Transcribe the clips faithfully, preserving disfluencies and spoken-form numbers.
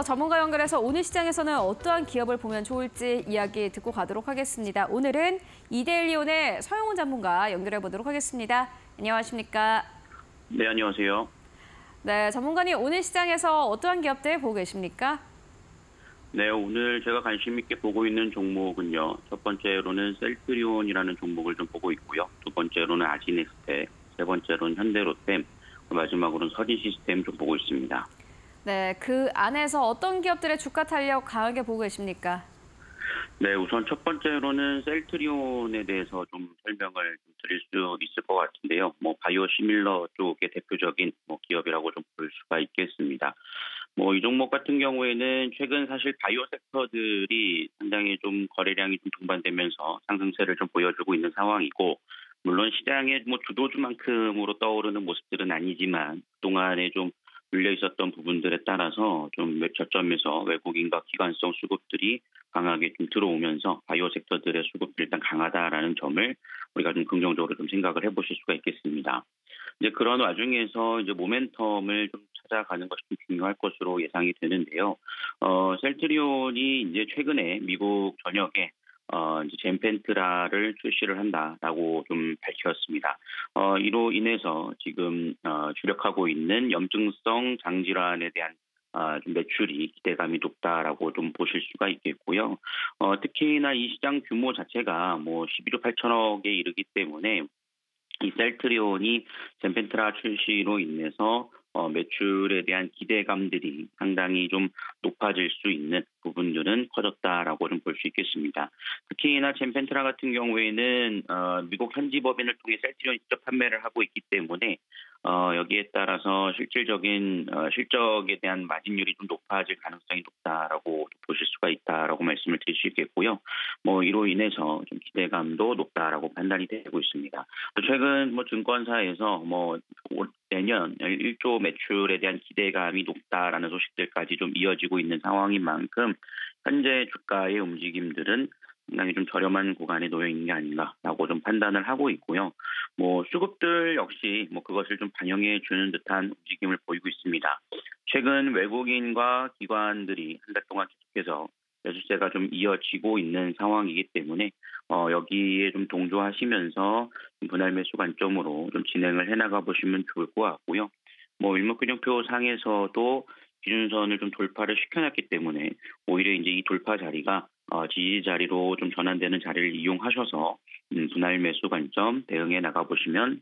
전문가 연결해서 오늘 시장에서는 어떠한 기업을 보면 좋을지 이야기 듣고 가도록 하겠습니다. 오늘은 이데일리온의 서영훈 전문가 연결해 보도록 하겠습니다. 안녕하십니까? 네, 안녕하세요. 네, 전문가님 오늘 시장에서 어떠한 기업들 보고 계십니까? 네, 오늘 제가 관심 있게 보고 있는 종목은요. 첫 번째로는 셀트리온이라는 종목을 좀 보고 있고요. 두 번째로는 아지네스텍, 세 번째로는 현대로템, 마지막으로는 서진시스템 좀 보고 있습니다. 네, 그 안에서 어떤 기업들의 주가 탄력 강하게 보고 계십니까? 네, 우선 첫 번째로는 셀트리온에 대해서 좀 설명을 드릴 수 있을 것 같은데요. 뭐 바이오 시밀러 쪽의 대표적인 뭐 기업이라고 좀 볼 수가 있겠습니다. 뭐 이 종목 같은 경우에는 최근 사실 바이오 섹터들이 상당히 좀 거래량이 좀 동반되면서 상승세를 좀 보여주고 있는 상황이고, 물론 시장의 뭐 주도주만큼으로 떠오르는 모습들은 아니지만 그동안에 좀 물려 있었던 부분들에 따라서 좀 저점에서 외국인과 기관성 수급들이 강하게 좀 들어오면서 바이오 섹터들의 수급들이 일단 강하다라는 점을 우리가 좀 긍정적으로 좀 생각을 해보실 수가 있겠습니다. 이제 그런 와중에서 이제 모멘텀을 좀 찾아가는 것이 좀 중요할 것으로 예상이 되는데요. 어, 셀트리온이 이제 최근에 미국 전역에 어, 이제 젠펜트라를 출시를 한다라고 좀 밝혔습니다. 어, 이로 인해서 지금 어, 주력하고 있는 염증성 장질환에 대한 어, 좀 매출이 기대감이 높다라고 좀 보실 수가 있겠고요. 어, 특히나 이 시장 규모 자체가 뭐 십일억 팔천억에 이르기 때문에 이 셀트리온이 젠펜트라 출시로 인해서 어, 매출에 대한 기대감들이 상당히 좀 높아질 수 있는 부분들은 커졌다라고 좀 볼 수 있겠습니다. 특히나 젠펜트라 같은 경우에는 어, 미국 현지 법인을 통해 셀트리온 직접 판매를 하고 있기 때문에 어, 여기에 따라서 실질적인 어, 실적에 대한 마진율이 좀 높아질 가능성이 높다라고 보실 수가 있다라고 말씀을 드릴 수 있겠고요. 뭐 이로 인해서 좀 기대감도 높다라고 판단이 되고 있습니다. 최근 뭐 증권사에서 뭐 내년 일조 매출에 대한 기대감이 높다라는 소식들까지 좀 이어지고 있는 상황인 만큼 현재 주가의 움직임들은 상당히 좀 저렴한 구간에 놓여 있는 게 아닌가라고 좀 판단을 하고 있고요. 뭐 수급들 역시 뭐 그것을 좀 반영해 주는 듯한 움직임을 보이고 있습니다. 최근 외국인과 기관들이 한 달 동안 계속해서 매수세가 좀 이어지고 있는 상황이기 때문에 어, 여기에 좀 동조하시면서 좀 분할 매수 관점으로 좀 진행을 해나가 보시면 좋을 것 같고요. 뭐 일목균형표 상에서도 기준선을 좀 돌파를 시켜놨기 때문에 오히려 이제 이 돌파 자리가 어, 지지 자리로 좀 전환되는 자리를 이용하셔서 음, 분할 매수 관점 대응해 나가 보시면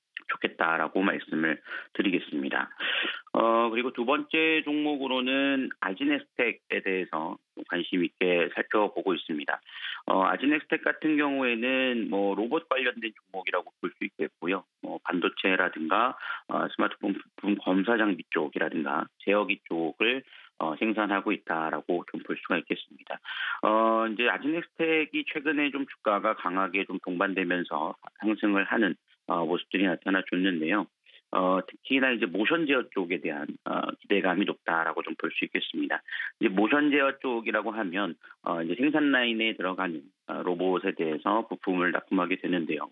좋겠다라고 말씀을 드리겠습니다. 어, 그리고 두 번째 종목으로는 아지네스텍에 대해서 관심 있게 살펴보고 있습니다. 어, 아지네스텍 같은 경우에는 뭐 로봇 관련된 종목이라고 볼 수 있겠고요. 뭐 반도체라든가 어, 스마트폰 부품 검사 장비 쪽이라든가 제어기 쪽을 어, 생산하고 있다라고 좀 볼 수가 있겠습니다. 어, 이제 아지네스텍이 최근에 좀 주가가 강하게 좀 동반되면서 상승을 하는 어, 모습들이 나타나 줬는데요. 어, 특히나 이제 모션 제어 쪽에 대한 어, 기대감이 높다라고 좀 볼 수 있겠습니다. 이제 모션 제어 쪽이라고 하면 어, 이제 생산 라인에 들어가는 어, 로봇에 대해서 부품을 납품하게 되는데요.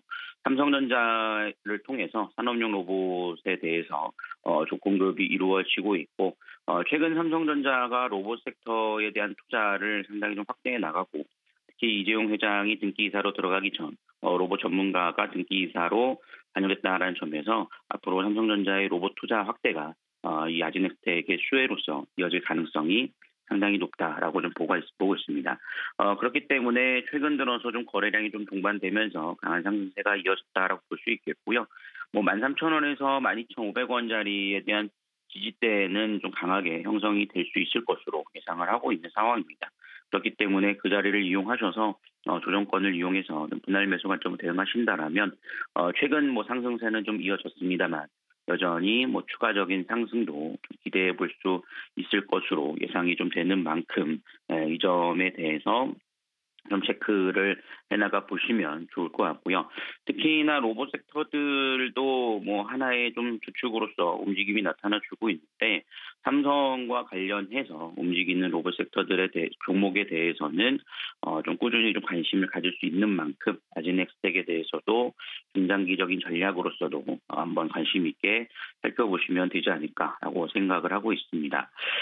삼성전자를 통해서 산업용 로봇에 대해서 어, 조공급이 이루어지고 있고 어, 최근 삼성전자가 로봇 섹터에 대한 투자를 상당히 좀 확대해 나가고 특히 이재용 회장이 등기이사로 들어가기 전 어, 로봇 전문가가 등기이사로 관여됐다라는 점에서 앞으로 삼성전자의 로봇 투자 확대가 어, 이 아지네스텍의 수혜로서 이어질 가능성이 상당히 높다라고 좀 보고, 있, 보고 있습니다. 어, 그렇기 때문에 최근 들어서 좀 거래량이 좀 동반되면서 강한 상승세가 이어졌다라고 볼 수 있겠고요. 뭐 만 삼천 원에서 만 이천오백 원짜리에 대한 지지대는 좀 강하게 형성이 될 수 있을 것으로 예상을 하고 있는 상황입니다. 그렇기 때문에 그 자리를 이용하셔서 어, 조정권을 이용해서 분할 매수 관점을 대응하신다라면 어, 최근 뭐 상승세는 좀 이어졌습니다만 여전히 뭐 추가적인 상승도 좀 기대해 볼 수 있을 것으로 예상이 좀 되는 만큼 에, 이 점에 대해서 좀 체크를 해나가 보시면 좋을 것 같고요. 특히나 로봇 섹터들도 뭐 하나의 좀 주축으로서 움직임이 나타나주고 있는데 삼성과 관련해서 움직이는 로봇 섹터들의 대, 종목에 대해서는 어, 좀 꾸준히 좀 관심을 가질 수 있는 만큼 아지넥스텍에 대해서도 중장기적인 전략으로서도 한번 관심 있게 살펴보시면 되지 않을까라고 생각을 하고 있습니다.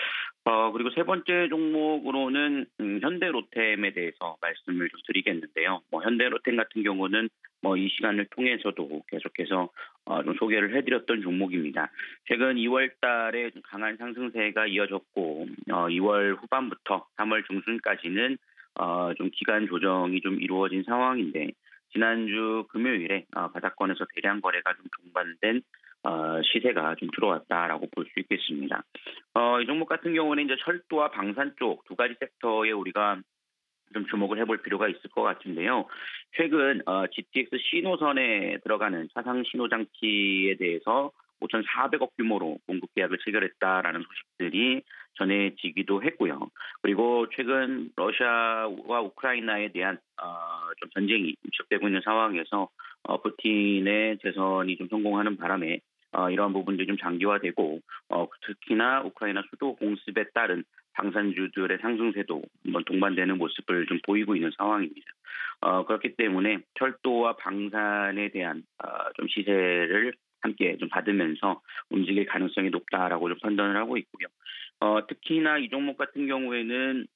어, 그리고 세 번째 종목으로는 음, 현대로템에 대해서 말씀을 좀 드리겠는데요. 뭐 현대로템 같은 경우는 뭐 이 시간을 통해서도 계속해서 어, 좀 소개를 해드렸던 종목입니다. 최근 이월 달에 좀 강한 상승세가 이어졌고 어, 이월 후반부터 삼월 중순까지는 어, 좀 기간 조정이 좀 이루어진 상황인데 지난주 금요일에 어, 바닥권에서 대량 거래가 좀 동반된 어, 시세가 좀 들어왔다라고 볼 수 있겠습니다. 어, 이 종목 같은 경우는 이제 철도와 방산 쪽 두 가지 섹터에 우리가 좀 주목을 해볼 필요가 있을 것 같은데요. 최근 어, 지티엑스 신호선에 들어가는 차상 신호 장치에 대해서 오천사백억 규모로 공급 계약을 체결했다라는 소식들이 전해지기도 했고요. 그리고 최근 러시아와 우크라이나에 대한 어, 좀 전쟁이 지속되고 있는 상황에서 어, 푸틴의 재선이 좀 성공하는 바람에 어, 이러한 부분들이 좀 장기화되고 어, 특히나 우크라이나 수도 공습에 따른 방산주들의 상승세도 한번 동반되는 모습을 좀 보이고 있는 상황입니다. 어, 그렇기 때문에 철도와 방산에 대한 어, 좀 시세를 함께 좀 받으면서 움직일 가능성이 높다라고 좀 판단을 하고 있고요. 어, 특히나 이 종목 같은 경우에는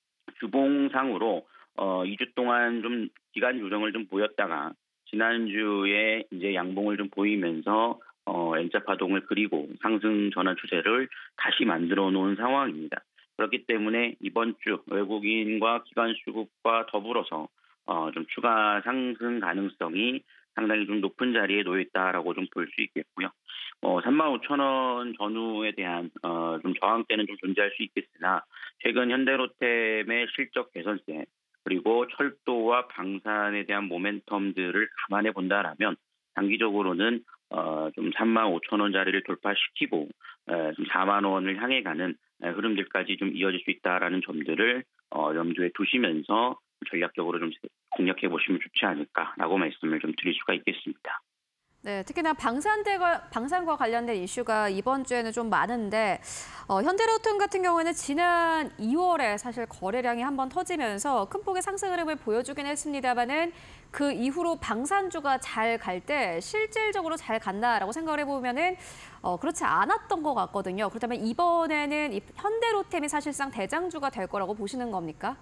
주봉상으로 어, 이 주 동안 좀 기간 조정을 좀 보였다가 지난주에 이제 양봉을 좀 보이면서 어, N자 파동을 그리고 상승 전환 추세를 다시 만들어 놓은 상황입니다. 그렇기 때문에 이번 주 외국인과 기관 수급과 더불어서 어, 좀 추가 상승 가능성이 상당히 좀 높은 자리에 놓여 있다라고 좀 볼 수 있겠고요. 어, 삼만 오천 원 전후에 대한 어, 좀 저항대는 좀 존재할 수 있겠으나 최근 현대로템의 실적 개선세 그리고 철도와 방산에 대한 모멘텀들을 감안해 본다라면 단기적으로는 어, 좀 삼만 오천 원 자리를 돌파시키고 에, 좀 사만 원을 향해 가는 에, 흐름들까지 좀 이어질 수 있다라는 점들을 어, 염두에 두시면서 전략적으로 좀 공략해 보시면 좋지 않을까라고 말씀을 좀 드릴 수가 있겠습니다. 네, 특히나 방산대가, 방산과 관련된 이슈가 이번 주에는 좀 많은데 어, 현대로템 같은 경우에는 지난 이월에 사실 거래량이 한번 터지면서 큰 폭의 상승 흐름을 보여주긴 했습니다만은 그 이후로 방산주가 잘 갈 때 실질적으로 잘 간다라고 생각을 해보면은 어, 그렇지 않았던 것 같거든요. 그렇다면 이번에는 이 현대로템이 사실상 대장주가 될 거라고 보시는 겁니까?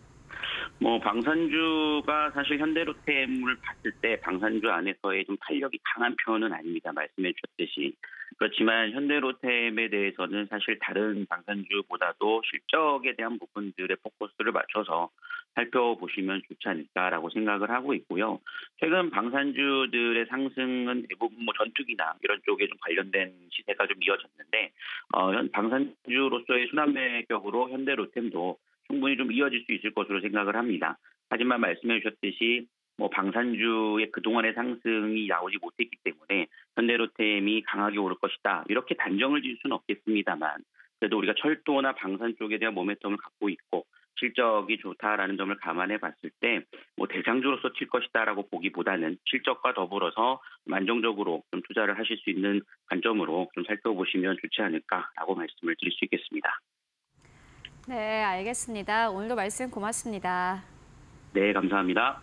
뭐 방산주가 사실 현대로템을 봤을 때 방산주 안에서의 좀 탄력이 강한 편은 아닙니다. 말씀해 주셨듯이. 그렇지만 현대로템에 대해서는 사실 다른 방산주보다도 실적에 대한 부분들의 포커스를 맞춰서 살펴보시면 좋지 않을까라고 생각을 하고 있고요. 최근 방산주들의 상승은 대부분 뭐 전투기나 이런 쪽에 좀 관련된 시세가 좀 이어졌는데 어, 방산주로서의 순환매격으로 현대로템도 충분히 좀 이어질 수 있을 것으로 생각을 합니다. 하지만 말씀해 주셨듯이 뭐 방산주의 그동안의 상승이 나오지 못했기 때문에 현대로템이 강하게 오를 것이다. 이렇게 단정을 지을 수는 없겠습니다만 그래도 우리가 철도나 방산 쪽에 대한 모멘텀을 갖고 있고 실적이 좋다라는 점을 감안해 봤을 때 뭐 대장주로서 칠 것이다라고 보기보다는 실적과 더불어서 안정적으로 좀 투자를 하실 수 있는 관점으로 좀 살펴보시면 좋지 않을까라고 말씀을 드릴 수 있겠습니다. 네, 알겠습니다. 오늘도 말씀 고맙습니다. 네, 감사합니다.